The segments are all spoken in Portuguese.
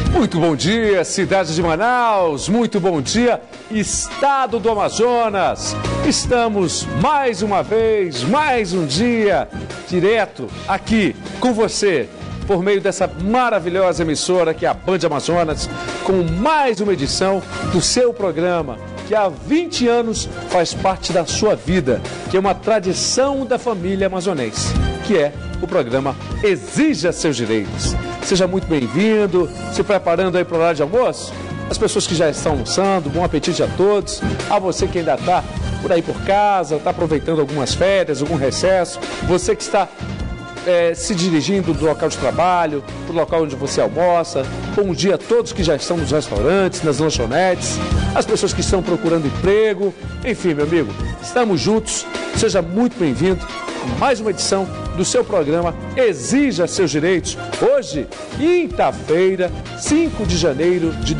Muito bom dia, cidade de Manaus, muito bom dia, estado do Amazonas. Estamos mais uma vez, mais um dia, direto aqui com você, por meio dessa maravilhosa emissora que é a Band Amazonas, com mais uma edição do seu programa, que há 20 anos faz parte da sua vida, que é uma tradição da família amazonense, que é o programa Exija Seus Direitos. Seja muito bem-vindo, se preparando aí para o horário de almoço. As pessoas que já estão almoçando, bom apetite a todos. A você que ainda está por aí por casa, está aproveitando algumas férias, algum recesso. Você que está se dirigindo do local de trabalho, para o local onde você almoça. Bom dia a todos que já estão nos restaurantes, nas lanchonetes, as pessoas que estão procurando emprego. Enfim, meu amigo, estamos juntos. Seja muito bem-vindo a mais uma edição do seu programa Exija Seus Direitos. Hoje, quinta-feira, 5 de janeiro de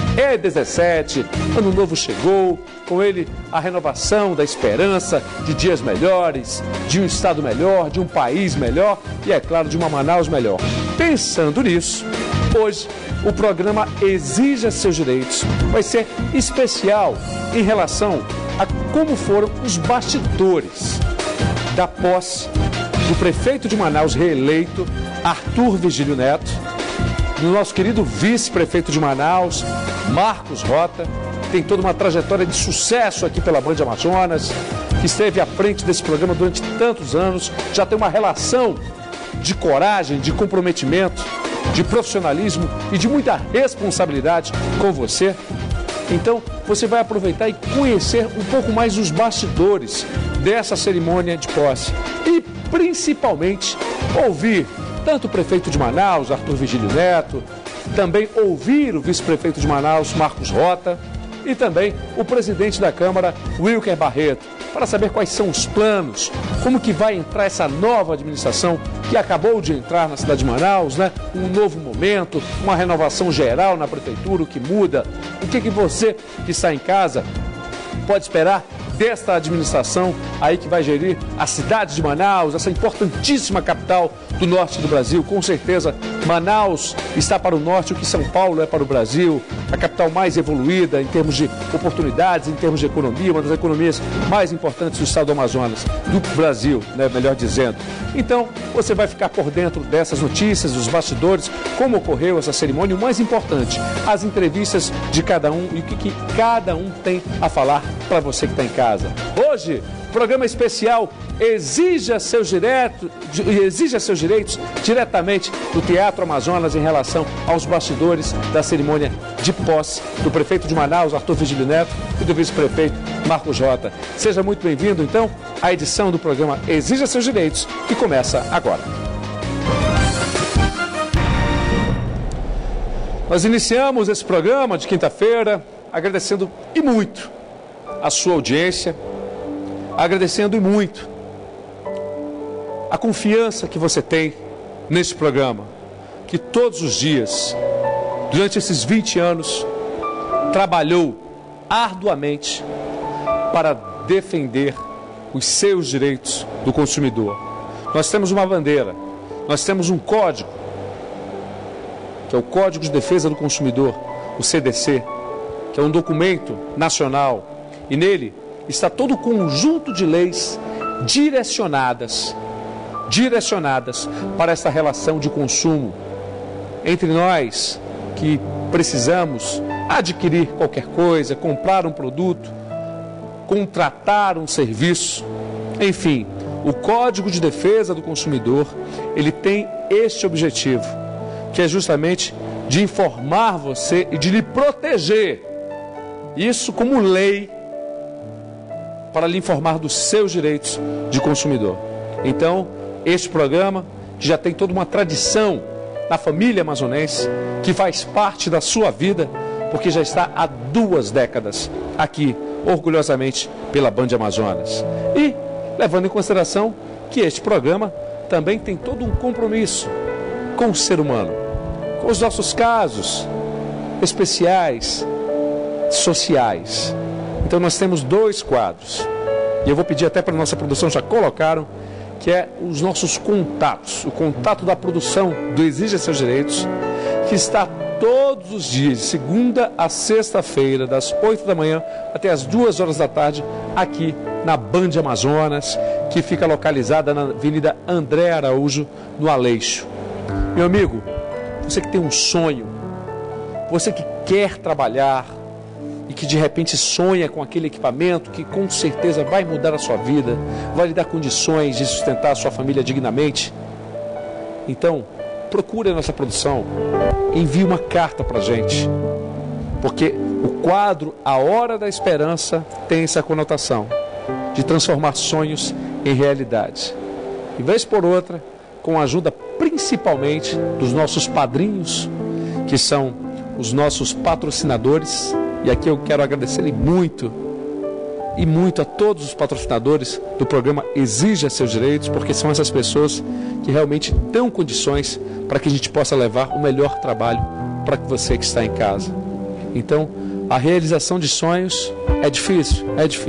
2017. Ano novo chegou, com ele a renovação da esperança de dias melhores, de um estado melhor, de um país melhor e, é claro, de uma Manaus melhor. Pensando nisso, hoje o programa Exija Seus Direitos vai ser especial em relação a como foram os bastidores da posse do prefeito de Manaus reeleito, Arthur Virgílio Neto, do nosso querido vice-prefeito de Manaus, Marcos Rota, que tem toda uma trajetória de sucesso aqui pela Band Amazonas, que esteve à frente desse programa durante tantos anos, já tem uma relação de coragem, de comprometimento, de profissionalismo e de muita responsabilidade com você. Então, você vai aproveitar e conhecer um pouco mais os bastidores dessa cerimônia de posse e, principalmente, ouvir tanto o prefeito de Manaus, Arthur Virgílio Neto, também ouvir o vice-prefeito de Manaus, Marcos Rota, e também o presidente da Câmara, Wilker Barreto, para saber quais são os planos, como que vai entrar essa nova administração que acabou de entrar na cidade de Manaus, né? Um novo momento, uma renovação geral na prefeitura, o que muda, o que você que está em casa pode esperar desta administração aí que vai gerir a cidade de Manaus, essa importantíssima capital do norte do Brasil. Com certeza, Manaus está para o norte o que São Paulo é para o Brasil, a capital mais evoluída em termos de oportunidades, em termos de economia, uma das economias mais importantes do estado do Amazonas, do Brasil, né, melhor dizendo. Então, você vai ficar por dentro dessas notícias, dos bastidores, como ocorreu essa cerimônia, o mais importante, as entrevistas de cada um e o que cada um tem a falar para você que está em casa. Hoje, programa especial Exija Seus Direitos diretamente do Teatro Amazonas em relação aos bastidores da cerimônia de posse do prefeito de Manaus, Arthur Virgílio Neto, e do vice-prefeito Marcos Rota. Seja muito bem-vindo, então, à edição do programa Exija Seus Direitos, que começa agora. Nós iniciamos esse programa de quinta-feira agradecendo e muito a sua audiência, agradecendo e muito a confiança que você tem nesse programa, que todos os dias, durante esses 20 anos, trabalhou arduamente para defender os seus direitos do consumidor. Nós temos uma bandeira, nós temos um código, que é o Código de Defesa do Consumidor, o CDC, que é um documento nacional, e nele está todo o conjunto de leis direcionadas para essa relação de consumo entre nós que precisamos adquirir qualquer coisa, comprar um produto, contratar um serviço. Enfim, o Código de Defesa do Consumidor, ele tem este objetivo, que é justamente de informar você e de lhe proteger. Isso como lei, para lhe informar dos seus direitos de consumidor. Então, este programa, que já tem toda uma tradição na família amazonense, que faz parte da sua vida, porque já está há 2 décadas aqui, orgulhosamente, pela Band Amazonas. E, levando em consideração que este programa também tem todo um compromisso com o ser humano, com os nossos casos especiais, sociais. Então nós temos 2 quadros, e eu vou pedir até para a nossa produção, já colocaram, que é os nossos contatos, o contato da produção do Exija Seus Direitos, que está todos os dias, de segunda a sexta-feira, das 8 da manhã até as 2 horas da tarde, aqui na Band Amazonas, que fica localizada na Avenida André Araújo, no Aleixo. Meu amigo, você que tem um sonho, você que quer trabalhar e que de repente sonha com aquele equipamento que com certeza vai mudar a sua vida, vai lhe dar condições de sustentar a sua família dignamente, então procure a nossa produção, envie uma carta para a gente, porque o quadro A Hora da Esperança tem essa conotação de transformar sonhos em realidade. E vez por outra, com a ajuda principalmente dos nossos padrinhos, que são os nossos patrocinadores, e aqui eu quero agradecer muito a todos os patrocinadores do programa Exija Seus Direitos, porque são essas pessoas que realmente dão condições para que a gente possa levar o melhor trabalho para você que está em casa. Então, a realização de sonhos é difícil,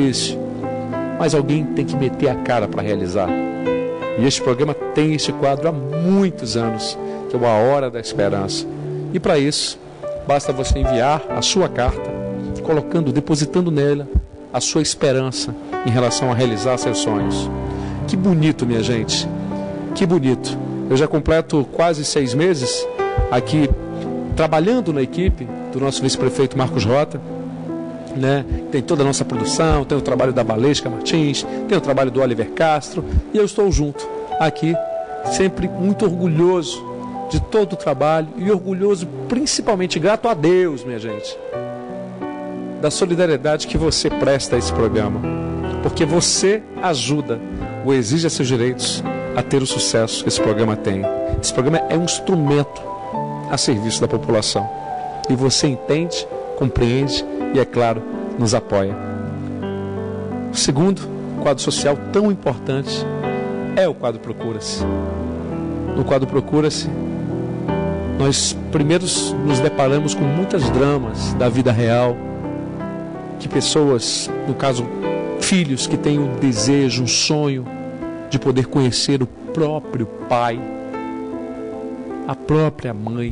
mas alguém tem que meter a cara para realizar. E este programa tem este quadro há muitos anos, que é A Hora da Esperança. E para isso, basta você enviar a sua carta, depositando nela a sua esperança em relação a realizar seus sonhos. Que bonito, minha gente, que bonito. Eu já completo quase 6 meses aqui trabalhando na equipe do nosso vice-prefeito Marcos Rota, né? Tem toda a nossa produção, tem o trabalho da Valesca Martins, tem o trabalho do Oliver Castro, e eu estou junto aqui, sempre muito orgulhoso de todo o trabalho e orgulhoso, principalmente grato a Deus, minha gente, da solidariedade que você presta a esse programa, porque você ajuda o Exija Seus Direitos a ter o sucesso que esse programa tem. Esse programa é um instrumento a serviço da população, e você entende, compreende e, é claro, nos apoia. O segundo quadro social tão importante é o quadro Procura-se. No quadro Procura-se, nós primeiros nos deparamos com muitos dramas da vida real, que pessoas, no caso filhos, que têm um desejo, um sonho de poder conhecer o próprio pai, a própria mãe.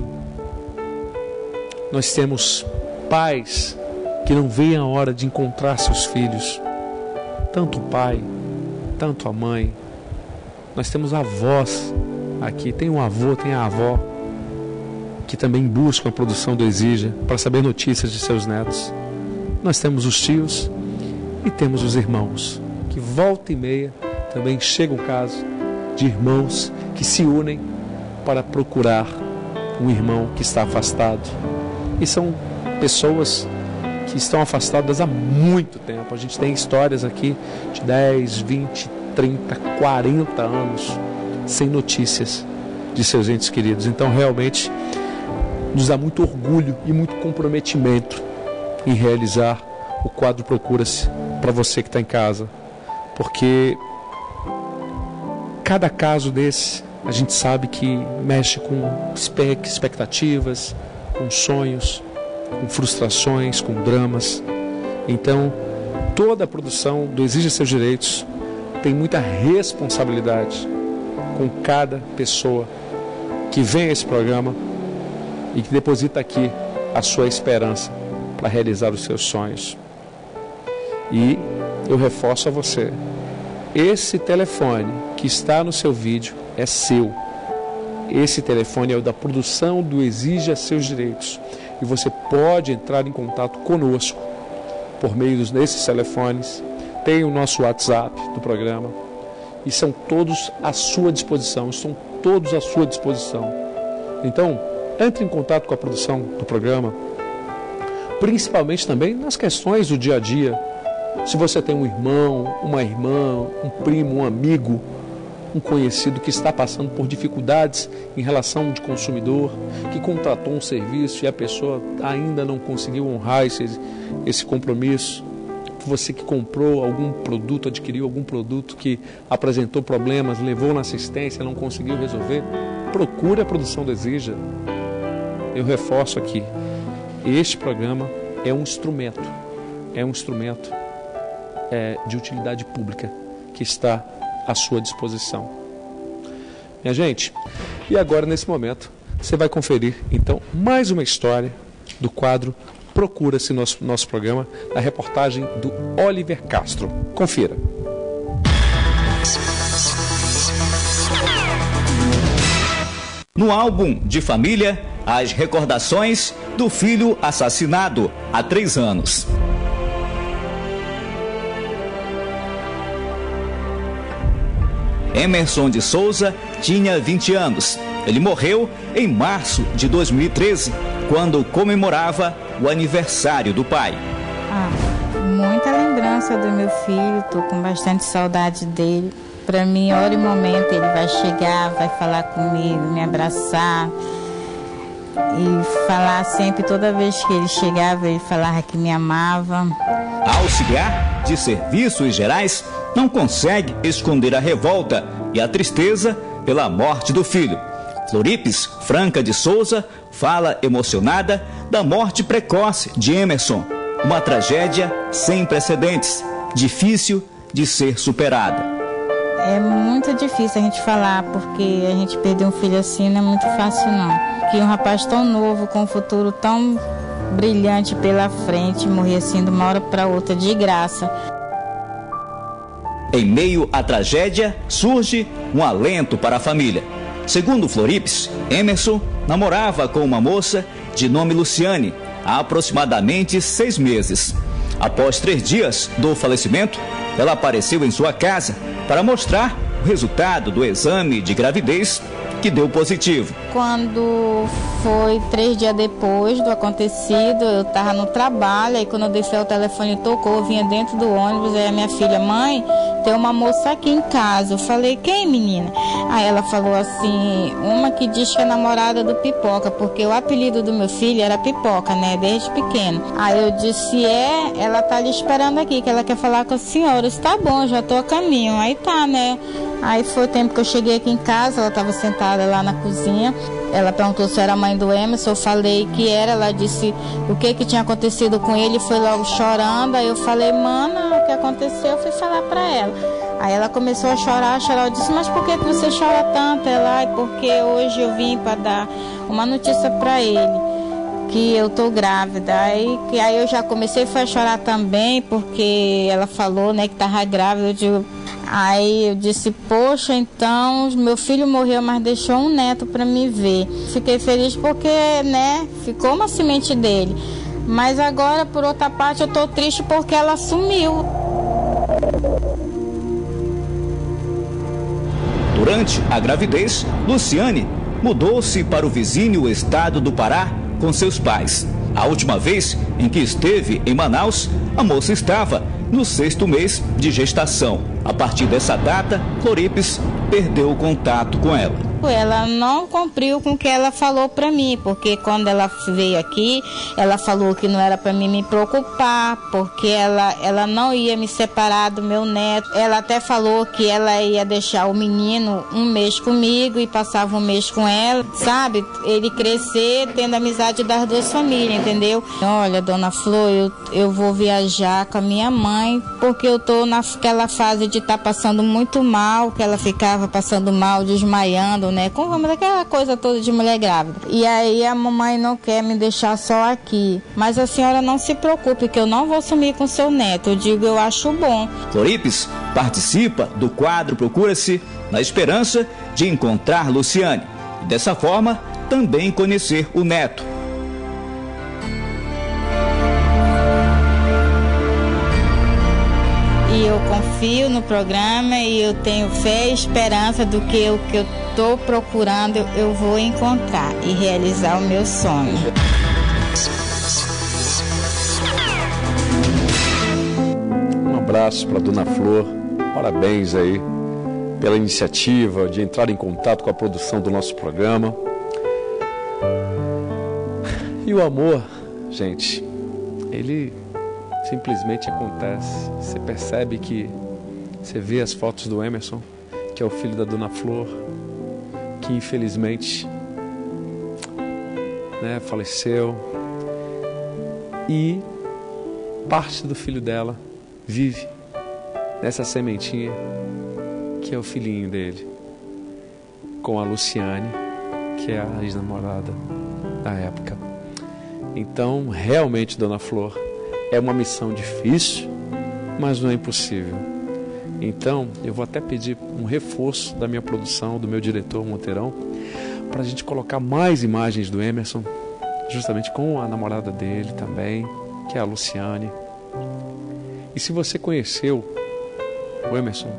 Nós temos pais que não veem a hora de encontrar seus filhos, tanto o pai, tanto a mãe. Nós temos avós aqui, tem um avô, tem a avó, que também buscam a produção do Exija para saber notícias de seus netos. Nós temos os tios e temos os irmãos, que volta e meia também chega o caso de irmãos que se unem para procurar um irmão que está afastado. E são pessoas que estão afastadas há muito tempo. A gente tem histórias aqui de 10, 20, 30, 40 anos sem notícias de seus entes queridos. Então, realmente, nos dá muito orgulho e muito comprometimento em realizar o quadro Procura-se para você que está em casa. Porque cada caso desse, a gente sabe que mexe com expectativas, com sonhos, com frustrações, com dramas. Então, toda a produção do Exija Seus Direitos tem muita responsabilidade com cada pessoa que vem a esse programa e que deposita aqui a sua esperança para realizar os seus sonhos. E eu reforço a você, esse telefone que está no seu vídeo é seu. Esse telefone é o da produção do Exija Seus Direitos. E você pode entrar em contato conosco por meio desses telefones. Tem o nosso WhatsApp do programa. E são todos à sua disposição. Estão todos à sua disposição. Então, entre em contato com a produção do programa, principalmente também nas questões do dia a dia. Se você tem um irmão, uma irmã, um primo, um amigo, um conhecido que está passando por dificuldades em relação de consumidor, que contratou um serviço e a pessoa ainda não conseguiu honrar esse compromisso, você que comprou algum produto, adquiriu algum produto que apresentou problemas, levou na assistência, não conseguiu resolver, procure a produção do Exija. Eu reforço aqui, este programa é um instrumento de utilidade pública que está à sua disposição. Minha gente, e agora nesse momento você vai conferir, então, mais uma história do quadro Procura-se nosso programa, na reportagem do Oliver Castro. Confira. No álbum de família, as recordações do filho assassinado há 3 anos. Emerson de Souza tinha 20 anos. Ele morreu em março de 2013, quando comemorava o aniversário do pai. Muita lembrança do meu filho, tô com bastante saudade dele. Para mim, hora e momento, ele vai chegar, vai falar comigo, me abraçar e falar sempre, toda vez que ele chegava, ele falava que me amava. A auxiliar de serviços gerais não consegue esconder a revolta e a tristeza pela morte do filho. Floripes Franca de Souza fala emocionada da morte precoce de Emerson. Uma tragédia sem precedentes, difícil de ser superada. É muito difícil a gente falar, porque a gente perder um filho assim não é muito fácil não. Que um rapaz tão novo, com um futuro tão brilhante pela frente, morrer assim de uma hora para outra, de graça. Em meio à tragédia, surge um alento para a família. Segundo Floripes, Emerson namorava com uma moça de nome Luciane há aproximadamente 6 meses. Após 3 dias do falecimento, ela apareceu em sua casa para mostrar o resultado do exame de gravidez, que deu positivo. Quando foi 3 dias depois do acontecido, eu estava no trabalho, aí quando eu desci o telefone tocou, eu vinha dentro do ônibus, aí a minha filha, mãe, tem uma moça aqui em casa. Eu falei, quem, menina? Aí ela falou assim, uma que diz que é namorada do Pipoca, porque o apelido do meu filho era Pipoca, né, desde pequeno. Aí eu disse, ela tá ali esperando aqui, que ela quer falar com a senhora. Eu disse, tá bom, já tô a caminho. Aí tá, né. Aí foi o tempo que eu cheguei aqui em casa, ela estava sentada lá na cozinha. Ela perguntou se era a mãe do Emerson, eu falei que era. Ela disse o que tinha acontecido com ele, foi logo chorando. Aí eu falei, mana, o que aconteceu? Eu fui falar para ela. Aí ela começou a chorar. Eu disse, mas por que você chora tanto? Ela, porque hoje eu vim para dar uma notícia para ele, que eu tô grávida. Aí eu já comecei a chorar também, porque ela falou, né, que tava grávida. Aí eu disse, poxa, então meu filho morreu, mas deixou um neto para me ver. Fiquei feliz porque, né, ficou uma semente dele. Mas agora, por outra parte, eu tô triste porque ela sumiu. Durante a gravidez, Luciane mudou-se para o vizinho estado do Pará com seus pais. A última vez em que esteve em Manaus, a moça estava no 6º mês de gestação. A partir dessa data, Floripes perdeu o contato com ela. Ela não cumpriu com o que ela falou para mim, porque quando ela veio aqui, ela falou que não era para mim me preocupar, porque ela não ia me separar do meu neto. Ela até falou que ela ia deixar o menino 1 mês comigo e passava 1 mês com ela, sabe? Ele crescer tendo amizade das 2 famílias, entendeu? Olha, dona Flor, eu vou viajar com a minha mãe, porque eu tô naquela fase de estar passando muito mal, que ela ficava passando mal, desmaiando, né? Com aquela coisa toda de mulher grávida. E aí a mamãe não quer me deixar só aqui. Mas a senhora não se preocupe, que eu não vou sumir com seu neto. Eu digo, eu acho bom. Floripes participa do quadro Procura-se na esperança de encontrar Luciane. E dessa forma, também conhecer o neto. E eu confio no programa e eu tenho fé e esperança do que o que eu estou procurando eu vou encontrar e realizar o meu sonho. Um abraço para Dona Flor, parabéns aí pela iniciativa de entrar em contato com a produção do nosso programa. E o amor, gente, ele simplesmente acontece. Você percebe que você vê as fotos do Emerson, que é o filho da Dona Flor, que infelizmente, né, faleceu, e parte do filho dela vive nessa sementinha que é o filhinho dele, com a Luciane, que é a ex-namorada na época. Então, realmente, Dona Flor, é uma missão difícil, mas não é impossível. Então, eu vou até pedir um reforço da minha produção, do meu diretor Monteirão, para a gente colocar mais imagens do Emerson, justamente com a namorada dele também, que é a Luciane. E se você conheceu o Emerson,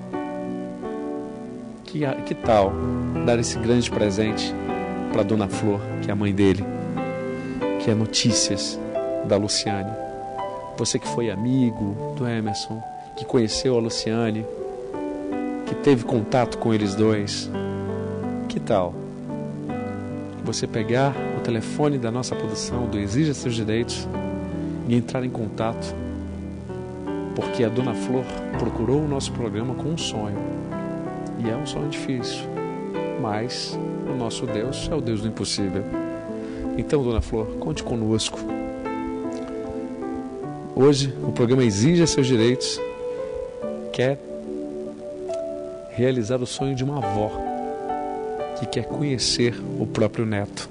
que tal dar esse grande presente para Dona Flor, que é a mãe dele, que é notícias da Luciane. Você que foi amigo do Emerson, que conheceu a Luciane, que teve contato com eles dois, que tal você pegar o telefone da nossa produção, do Exija Seus Direitos, e entrar em contato, porque a Dona Flor procurou o nosso programa com um sonho, e é um sonho difícil, mas o nosso Deus é o Deus do impossível. Então, Dona Flor, conte conosco. Hoje, o programa Exija Seus Direitos quer realizar o sonho de uma avó que quer conhecer o próprio neto.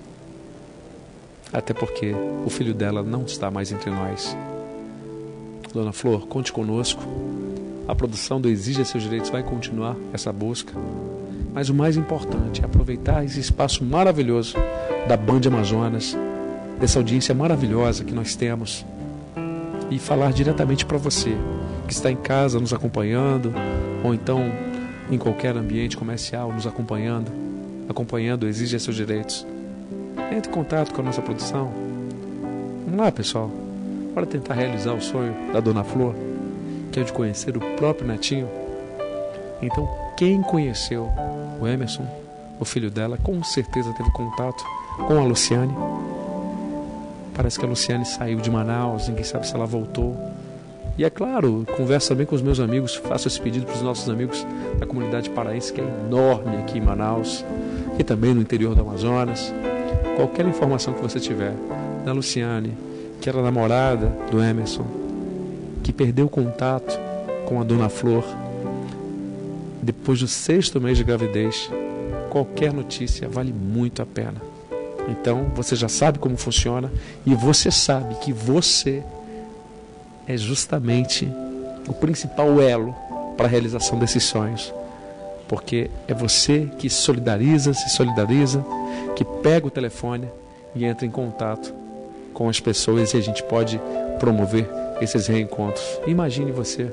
Até porque o filho dela não está mais entre nós. Dona Flor, conte conosco. A produção do Exija Seus Direitos vai continuar essa busca. Mas o mais importante é aproveitar esse espaço maravilhoso da Band Amazonas, dessa audiência maravilhosa que nós temos, e falar diretamente para você que está em casa nos acompanhando, ou então em qualquer ambiente comercial nos acompanhando o Exija Seus Direitos. Entre em contato com a nossa produção. Vamos lá, pessoal. Bora tentar realizar o sonho da Dona Flor, que é de conhecer o próprio netinho. Então, quem conheceu o Emerson, o filho dela, com certeza teve contato com a Luciane. Parece que a Luciane saiu de Manaus, ninguém sabe se ela voltou. E é claro, converso também com os meus amigos, faço esse pedido para os nossos amigos da comunidade paraense, que é enorme aqui em Manaus, e também no interior do Amazonas. Qualquer informação que você tiver da Luciane, que era namorada do Emerson, que perdeu contato com a Dona Flor depois do 6º mês de gravidez, qualquer notícia vale muito a pena. Então, você já sabe como funciona, e você sabe que você é justamente o principal elo para a realização desses sonhos. Porque é você que se solidariza, que pega o telefone e entra em contato com as pessoas, e a gente pode promover esses reencontros. Imagine você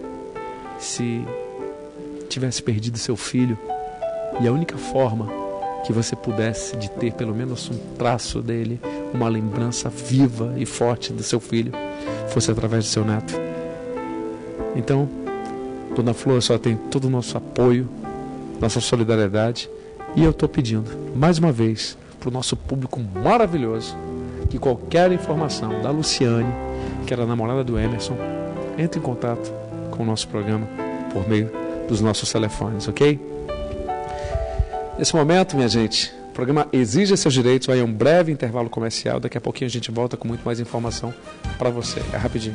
se tivesse perdido seu filho, e a única forma que você pudesse de ter pelo menos um traço dele, uma lembrança viva e forte do seu filho, fosse através do seu neto. Então, Dona Flor só tem todo o nosso apoio, nossa solidariedade, e eu estou pedindo, mais uma vez, para o nosso público maravilhoso, que qualquer informação da Luciane, que era a namorada do Emerson, entre em contato com o nosso programa por meio dos nossos telefones, ok? Nesse momento, minha gente, o programa Exija Seus Direitos vai a um breve intervalo comercial. Daqui a pouquinho a gente volta com muito mais informação para você. É rapidinho.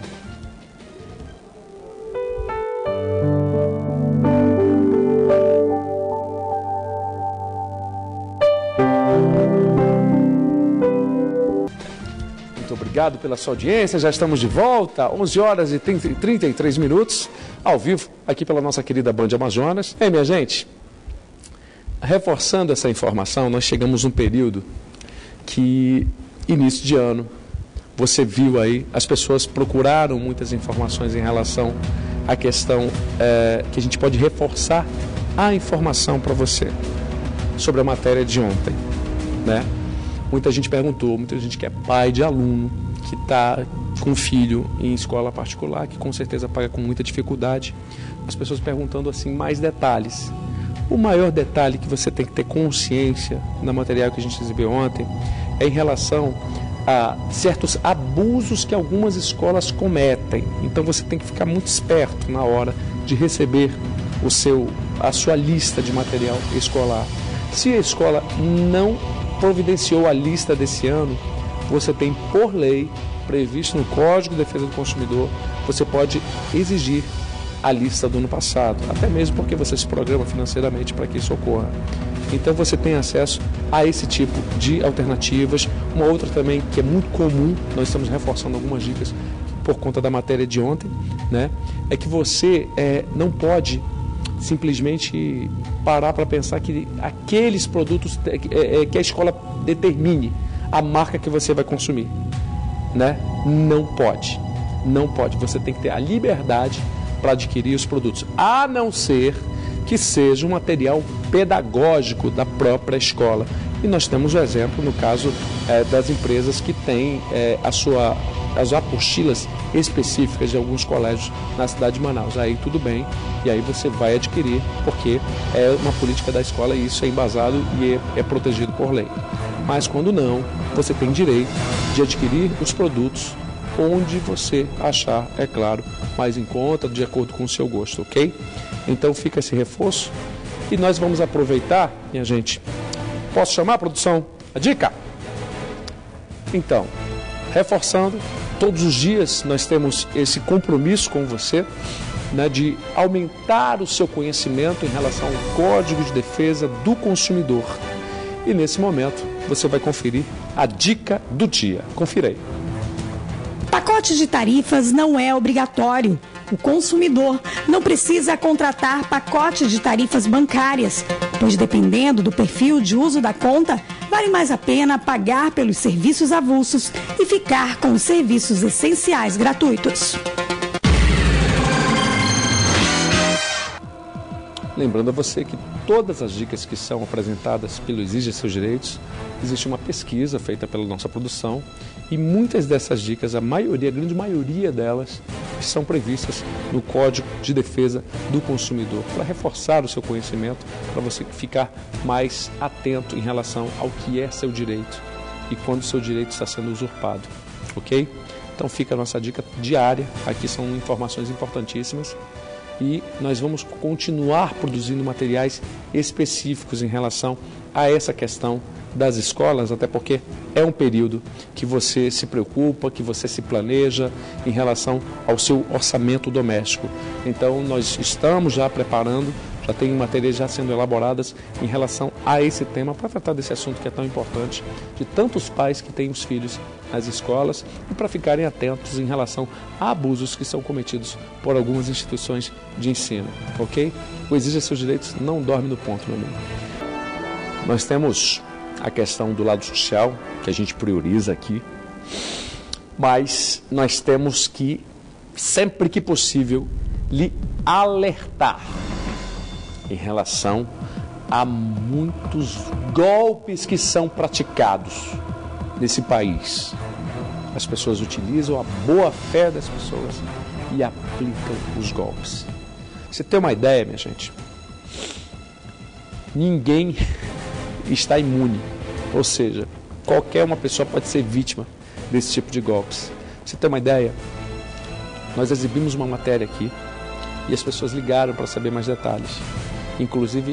Muito obrigado pela sua audiência. Já estamos de volta, 11 horas e 33 minutos, ao vivo, aqui pela nossa querida Band Amazonas. Minha gente, reforçando essa informação, nós chegamos num período que, início de ano, você viu aí, as pessoas procuraram muitas informações em relação à questão que a gente pode reforçar a informação para você sobre a matéria de ontem, né? Muita gente perguntou, muita gente que é pai de aluno, que está com filho em escola particular, que com certeza paga com muita dificuldade, as pessoas perguntando assim mais detalhes. O maior detalhe que você tem que ter consciência no material que a gente exibiu ontem é em relação a certos abusos que algumas escolas cometem. Então você tem que ficar muito esperto na hora de receber a sua lista de material escolar. Se a escola não providenciou a lista desse ano, você tem, por lei, previsto no Código de Defesa do Consumidor, você pode exigir a lista do ano passado, até mesmo porque você se programa financeiramente para que isso ocorra. Então você tem acesso a esse tipo de alternativas. Uma outra também que é muito comum, nós estamos reforçando algumas dicas por conta da matéria de ontem, né? É que você não pode simplesmente parar para pensar que aqueles produtos que a escola determine a marca que você vai consumir, né? Não pode. Você tem que ter a liberdade para adquirir os produtos, a não ser que seja um material pedagógico da própria escola. E nós temos o exemplo no caso das empresas que têm as apostilas específicas de alguns colégios na cidade de Manaus. Aí tudo bem, e aí você vai adquirir, porque é uma política da escola e isso é embasado e é protegido por lei. Mas quando não, você tem direito de adquirir os produtos onde você achar, é claro, mais em conta, de acordo com o seu gosto, ok? Então fica esse reforço e nós vamos aproveitar, minha gente. Posso chamar a produção? A dica? Então, reforçando, todos os dias nós temos esse compromisso com você, né, de aumentar o seu conhecimento em relação ao Código de Defesa do Consumidor. E nesse momento você vai conferir a dica do dia. Confira aí. Pacote de tarifas não é obrigatório. O consumidor não precisa contratar pacote de tarifas bancárias, pois dependendo do perfil de uso da conta, vale mais a pena pagar pelos serviços avulsos e ficar com os serviços essenciais gratuitos. Lembrando a você que todas as dicas que são apresentadas pelo Exija Seus Direitos, existe uma pesquisa feita pela nossa produção e muitas dessas dicas, a grande maioria delas, são previstas no Código de Defesa do Consumidor, para reforçar o seu conhecimento, para você ficar mais atento em relação ao que é seu direito e quando o seu direito está sendo usurpado, ok? Então fica a nossa dica diária, aqui são informações importantíssimas. E nós vamos continuar produzindo materiais específicos em relação a essa questão das escolas, até porque é um período que você se preocupa, que você se planeja em relação ao seu orçamento doméstico. Então nós estamos já preparando, já tem matérias já sendo elaboradas em relação a esse tema, para tratar desse assunto que é tão importante, de tantos pais que têm os filhos nas escolas e para ficarem atentos em relação a abusos que são cometidos por algumas instituições de ensino, ok? O Exija Seus Direitos não dorme no ponto, meu amigo. Nós temos a questão do lado social, que a gente prioriza aqui, mas nós temos que, sempre que possível, lhe alertar em relação a muitos golpes que são praticados nesse país. As pessoas utilizam a boa fé das pessoas e aplicam os golpes. Você tem uma ideia, minha gente? Ninguém está imune, ou seja, qualquer uma pessoa pode ser vítima desse tipo de golpes. Você tem uma ideia? Nós exibimos uma matéria aqui e as pessoas ligaram para saber mais detalhes. Inclusive,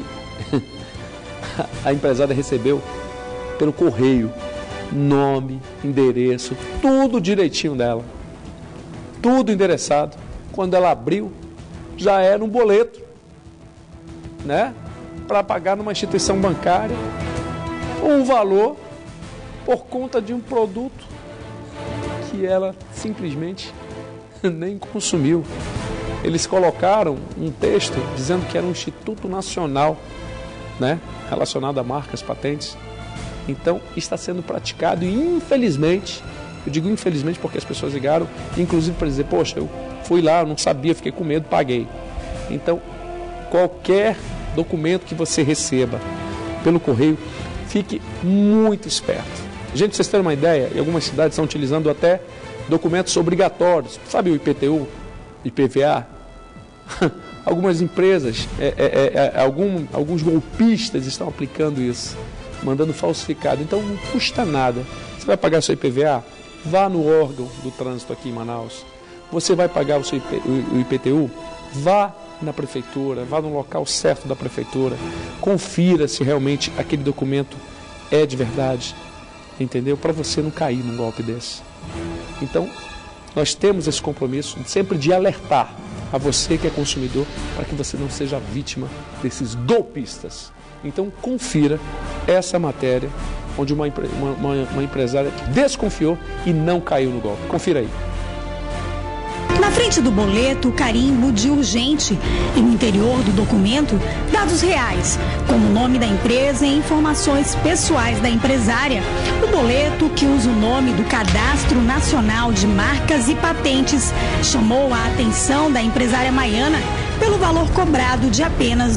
a empresária recebeu pelo correio nome, endereço, tudo direitinho dela, tudo endereçado. Quando ela abriu, já era um boleto, né, para pagar numa instituição bancária um valor por conta de um produto que ela simplesmente nem consumiu. Eles colocaram um texto dizendo que era um Instituto Nacional, né, relacionado a marcas, patentes. Então, está sendo praticado e, infelizmente, eu digo infelizmente porque as pessoas ligaram, inclusive para dizer, poxa, eu fui lá, eu não sabia, fiquei com medo, paguei. Então, qualquer documento que você receba pelo correio, fique muito esperto. Gente, pra vocês terem uma ideia, em algumas cidades estão utilizando até documentos obrigatórios, sabe o IPTU, IPVA? Algumas empresas, alguns golpistas estão aplicando isso, mandando falsificado. Então não custa nada. Você vai pagar seu IPVA? Vá no órgão do trânsito aqui em Manaus. Você vai pagar o seu IPTU? Vá na prefeitura, vá no local certo da prefeitura. Confira se realmente aquele documento é de verdade, entendeu? Para você não cair num golpe desse. Então, nós temos esse compromisso sempre de alertar a você que é consumidor, para que você não seja vítima desses golpistas. Então confira essa matéria onde uma empresária desconfiou e não caiu no golpe. Confira aí. Na frente do boleto, o carimbo de urgente e no interior do documento, dados reais, como o nome da empresa e informações pessoais da empresária. O boleto, que usa o nome do Cadastro Nacional de Marcas e Patentes, chamou a atenção da empresária Maiana pelo valor cobrado de apenas R$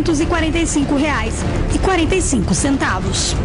245,45.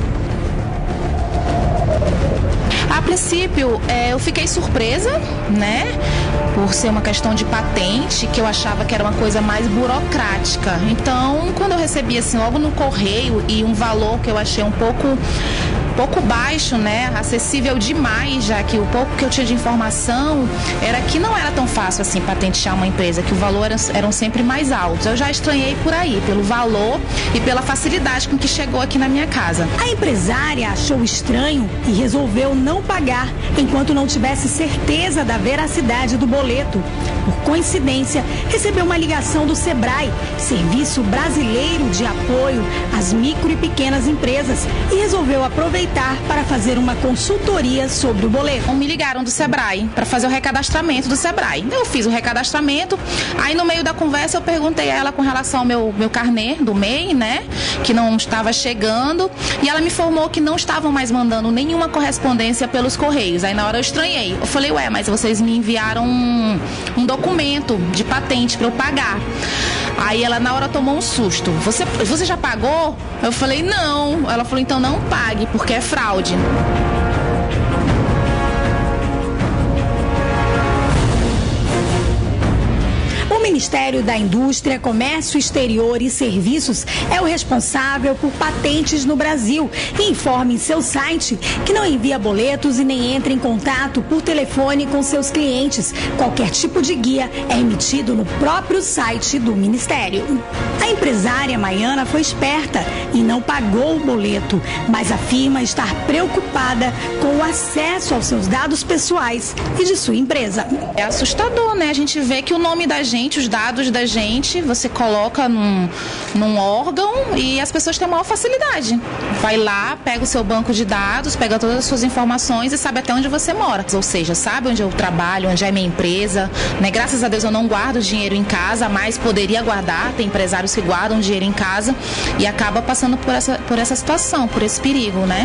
A princípio, eu fiquei surpresa, né? Por ser uma questão de patente, que eu achava que era uma coisa mais burocrática. Então, quando eu recebi assim, logo no correio, e um valor que eu achei um pouco baixo, né? Acessível demais, já que o pouco que eu tinha de informação era que não era tão fácil assim patentear uma empresa, que o valor eram sempre mais altos. Eu já estranhei por aí, pelo valor e pela facilidade com que chegou aqui na minha casa. A empresária achou estranho e resolveu não pagar enquanto não tivesse certeza da veracidade do boleto. Por coincidência, recebeu uma ligação do SEBRAE, Serviço Brasileiro de Apoio às Micro e Pequenas Empresas, e resolveu aproveitar para fazer uma consultoria sobre o boleto. Me ligaram do SEBRAE para fazer o recadastramento do SEBRAE. Eu fiz o recadastramento, aí no meio da conversa eu perguntei a ela com relação ao meu carnê do MEI, né, que não estava chegando, e ela me informou que não estavam mais mandando nenhuma correspondência pelos correios. Aí na hora eu estranhei. Eu falei, ué, mas vocês me enviaram um documento de patente para eu pagar. Aí ela na hora tomou um susto. Você já pagou? Eu falei, não. Ela falou, então não pague, porque é fraude. O Ministério da Indústria, Comércio Exterior e Serviços é o responsável por patentes no Brasil e informa em seu site que não envia boletos e nem entra em contato por telefone com seus clientes. Qualquer tipo de guia é emitido no próprio site do Ministério. A empresária Maiana foi esperta e não pagou o boleto, mas afirma estar preocupada com o acesso aos seus dados pessoais e de sua empresa. É assustador, né? A gente vê que o nome da gente, os dados da gente, você coloca num órgão e as pessoas têm a maior facilidade. Vai lá, pega o seu banco de dados, pega todas as suas informações e sabe até onde você mora. Ou seja, sabe onde eu trabalho, onde é minha empresa, né? Graças a Deus eu não guardo dinheiro em casa, mas poderia guardar. Tem empresários que guardam dinheiro em casa e acaba passando por essa situação, por esse perigo, né?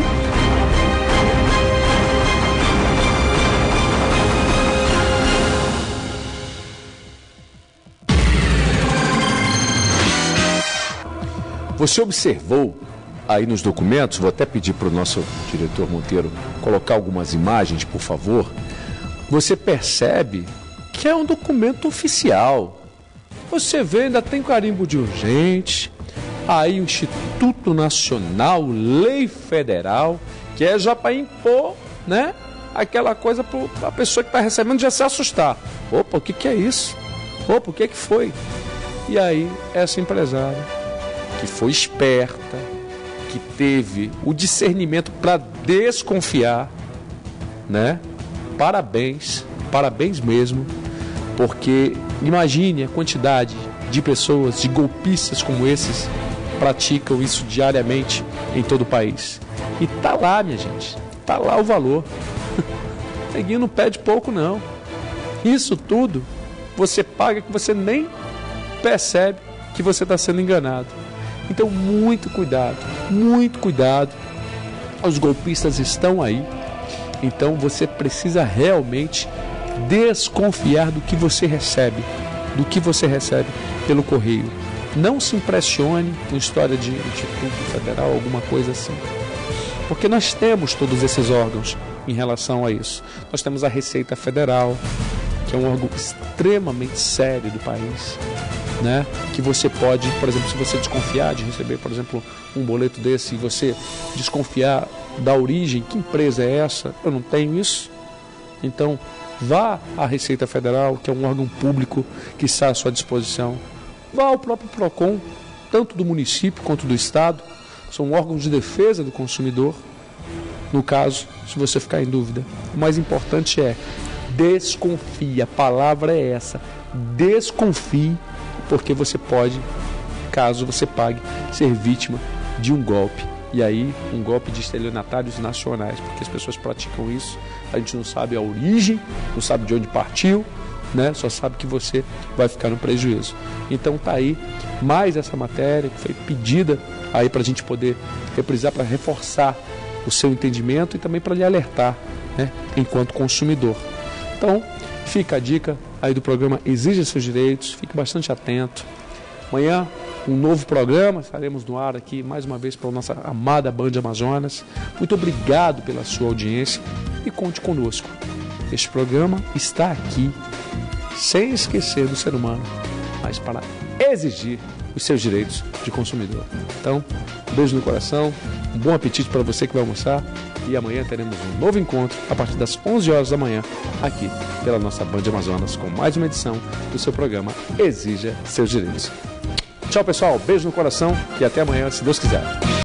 Você observou aí nos documentos, vou até pedir para o nosso diretor Monteiro colocar algumas imagens, por favor. Você percebe que é um documento oficial. Você vê, ainda tem carimbo de urgente, aí o Instituto Nacional, Lei Federal, que é já para impor, né, aquela coisa para a pessoa que está recebendo já se assustar. Opa, o que é isso? Opa, o que foi? E aí, essa empresária, que foi esperta, que teve o discernimento para desconfiar, né? Parabéns mesmo, porque imagine a quantidade de pessoas, de golpistas como esses, praticam isso diariamente em todo o país. E tá lá, minha gente, tá lá o valor. Neguinho não pede pouco, não. Isso tudo você paga que você nem percebe que você está sendo enganado. Então, muito cuidado, muito cuidado. Os golpistas estão aí. Então, você precisa realmente desconfiar do que você recebe, pelo correio. Não se impressione com história de Instituto Federal, alguma coisa assim. Porque nós temos todos esses órgãos em relação a isso. Nós temos a Receita Federal, que é um órgão extremamente sério do país, né? Que você pode, por exemplo, se você desconfiar de receber, por exemplo, um boleto desse e você desconfiar da origem, que empresa é essa? Eu não tenho isso. Então, vá à Receita Federal, que é um órgão público que está à sua disposição. Vá ao próprio PROCON, tanto do município quanto do estado. São órgãos de defesa do consumidor. No caso, se você ficar em dúvida, o mais importante é desconfie. A palavra é essa. Desconfie, porque você pode, caso você pague, ser vítima de um golpe. E aí, um golpe de estelionatários nacionais, porque as pessoas praticam isso, a gente não sabe a origem, não sabe de onde partiu, né? Só sabe que você vai ficar no prejuízo. Então tá aí mais essa matéria que foi pedida aí para a gente poder reprisar, para reforçar o seu entendimento e também para lhe alertar, né? Enquanto consumidor. Então, fica a dica aí do programa Exija Seus Direitos, fique bastante atento. Amanhã, um novo programa, estaremos no ar aqui mais uma vez para a nossa amada Band Amazonas. Muito obrigado pela sua audiência e conte conosco. Este programa está aqui, sem esquecer do ser humano, mas para exigir os seus direitos de consumidor. Então, um beijo no coração, um bom apetite para você que vai almoçar e amanhã teremos um novo encontro a partir das 11 horas da manhã aqui pela nossa Band Amazonas com mais uma edição do seu programa Exija Seus Direitos. Tchau, pessoal. Beijo no coração e até amanhã, se Deus quiser.